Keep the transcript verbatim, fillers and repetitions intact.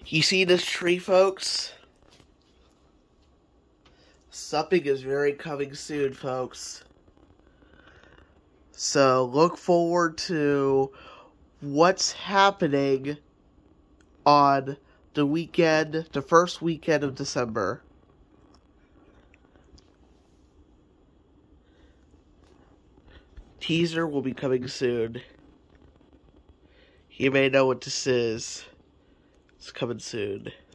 You see this tree, folks? Something is very coming soon, folks. So look forward to what's happening on the weekend, the first weekend of December. Teaser will be coming soon. You may know what this is. It's coming soon.